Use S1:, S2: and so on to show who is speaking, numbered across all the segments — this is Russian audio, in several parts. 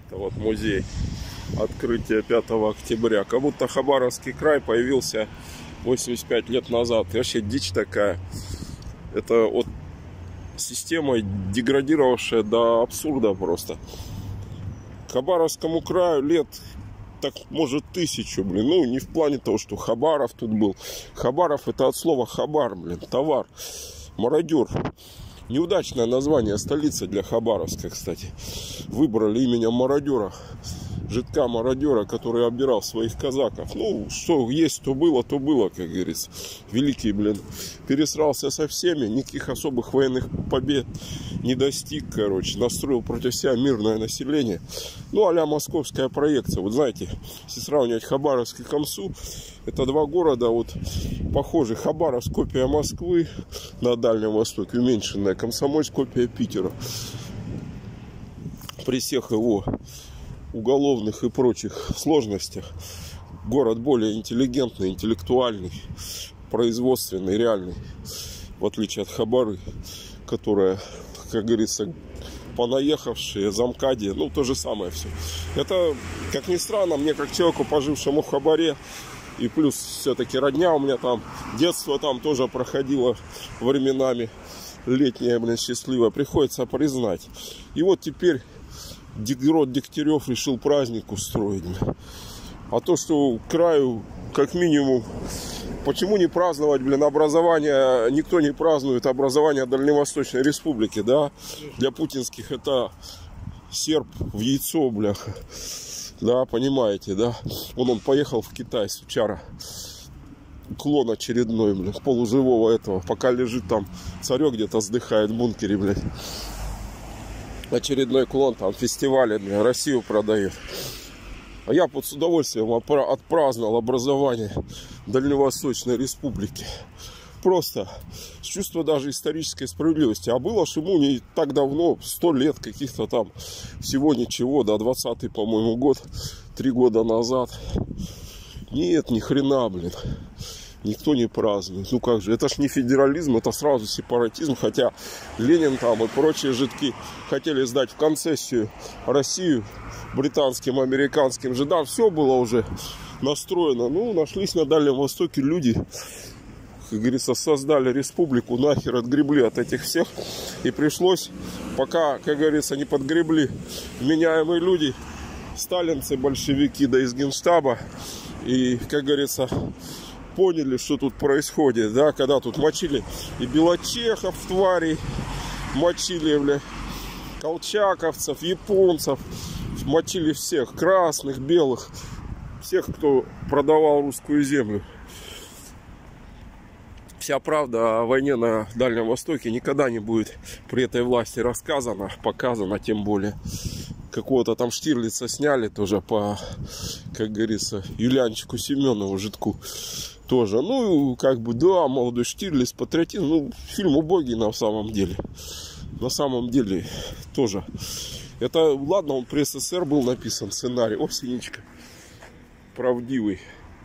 S1: Это вот музей. Открытие 5 октября. Как будто Хабаровский край появился 85 лет назад. И вообще дичь такая. Это вот система, деградировавшая до абсурда просто. Хабаровскому краю лет, так может, 1000, блин. Ну, не в плане того, что Хабаров тут был. Хабаров — это от слова хабар, блин, товар. Мародер. Неудачное название столицы для Хабаровска, кстати. Выбрали именем мародера. Жидка-мародера, который обирал своих казаков. Ну, что есть, то было, как говорится. Великий, блин, пересрался со всеми. Никаких особых военных побед не достиг, короче. Настроил против себя мирное население. Ну, а-ля московская проекция. Вот знаете, если сравнивать Хабаровск и Камсу, это два города вот похожи. Хабаровск — копия Москвы на Дальнем Востоке, уменьшенная. Комсомольск — копия Питера. При всех его уголовных и прочих сложностях город более интеллигентный, интеллектуальный, производственный, реальный, в отличие от Хабары, которая, как говорится, понаехавшие, замкади, ну, то же самое все. Это, как ни странно, мне, как человеку, пожившему в Хабаре, и плюс все-таки родня у меня там, детство там тоже проходило временами, летнее, блин, счастливое, приходится признать. И вот теперь род Дегтярев решил праздник устроить. А то, что краю, как минимум, почему не праздновать, блин, образование, никто не празднует образование Дальневосточной Республики, да? Для путинских это серп в яйцо, бляха. Да, понимаете, да? Он поехал в Китай, сучара. Клон очередной, блин, полуживого этого. Пока лежит там, царек где-то сдыхает в бункере, блядь. Очередной клон там фестиваля, блин, Россию продает. А я вот с удовольствием отпраздновал образование Дальневосточной Республики. Просто с чувства даже исторической справедливости. А было ж ему не так давно, 100 лет каких-то там, всего ничего, да, 20-й, по-моему, год, 3 года назад. Нет, ни хрена, блин. Никто не празднует. Ну как же, это ж не федерализм, это сразу сепаратизм. Хотя Ленин там и прочие жидки хотели сдать в концессию Россию британским, американским жидам. Все было уже настроено. Ну, нашлись на Дальнем Востоке люди, как говорится, создали республику, нахер отгребли от этих всех. И пришлось, пока, как говорится, не подгребли вменяемые люди, сталинцы, большевики, да из Генштаба. И, как говорится, поняли, что тут происходит, да, когда тут мочили и белочехов, тварей, мочили, бля, колчаковцев, японцев, мочили всех, красных, белых, всех, кто продавал русскую землю. Вся правда о войне на Дальнем Востоке никогда не будет при этой власти рассказана, показана, тем более. Какого-то там Штирлица сняли тоже по, как говорится, Юлианчику Семенову, жидку. Тоже, ну, как бы, да, молодой Штирлиц, патриотизм, ну, фильм убогий на самом деле. На самом деле, тоже. Это, ладно, он при СССР был написан сценарий. О, синичка. Правдивый.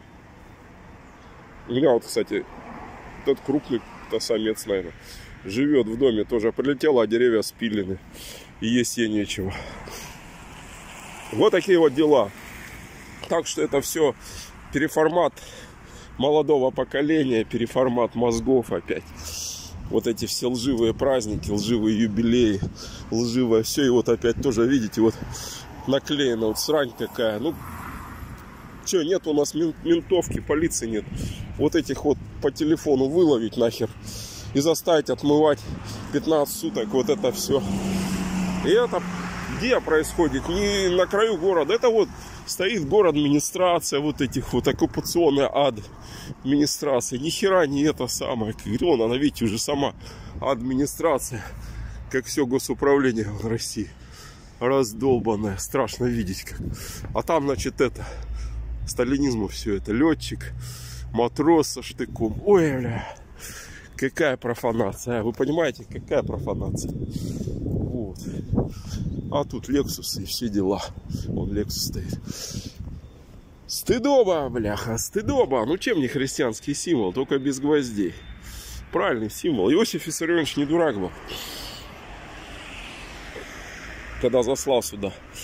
S1: У меня вот, кстати, тот крупный-то самец, наверное, живет в доме, тоже прилетело, а деревья спилены. И есть ей нечего. Вот такие вот дела. Так что это все переформат молодого поколения, переформат мозгов опять. Вот эти все лживые праздники, лживые юбилеи, лживое все. И вот опять тоже, видите, вот наклеено, вот срань какая. Ну, что, нет у нас ментовки, полиции нет. Вот этих вот по телефону выловить нахер и заставить отмывать 15 суток вот это все. И это где происходит? Не на краю города. Это вот стоит город-администрация, вот этих вот оккупационная администрация. Ни хера не это самое. Вон она, видите, уже сама администрация, как все госуправление в России. Раздолбанная. Страшно видеть как. А там, значит, это сталинизму все это. Летчик, матрос со штыком. Ой, бля. Какая профанация. Вы понимаете, какая профанация? Вот. А тут Лексус и все дела. Вон Лексус стоит. Стыдоба, бляха, стыдоба. Ну чем не христианский символ, только без гвоздей. Правильный символ. Иосиф Виссарионович не дурак был, когда заслал сюда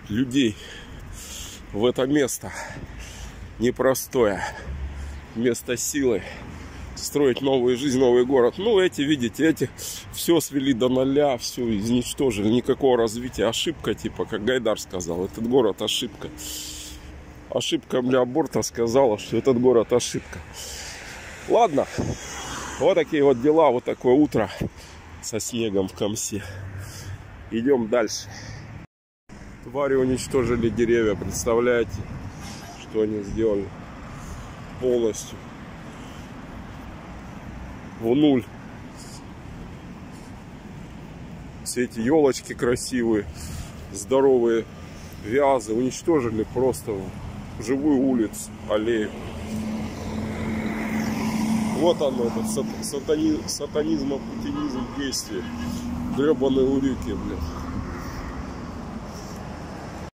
S1: людей в это место непростое, место силы, строить новую жизнь, новый город. Ну, эти, видите, эти все свели до нуля, все изничтожили, никакого развития. Ошибка, типа, как Гайдар сказал, этот город ошибка. Ошибка, бля, Борта сказала, что этот город ошибка. Ладно, вот такие вот дела, вот такое утро со снегом в Камсе. Идем дальше. Твари уничтожили деревья, представляете, что они сделали полностью в нуль. Все эти елочки красивые, здоровые вязы уничтожили просто живую улицу, аллею. Вот оно, этот сатанизм, путинизм в действии. Гребаные урюки, блядь.